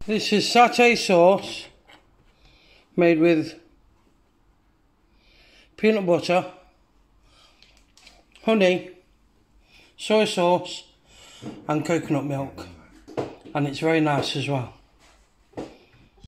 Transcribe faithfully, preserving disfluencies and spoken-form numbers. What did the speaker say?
This is satay sauce made with peanut butter, honey, soy sauce and coconut milk, and it's very nice as well.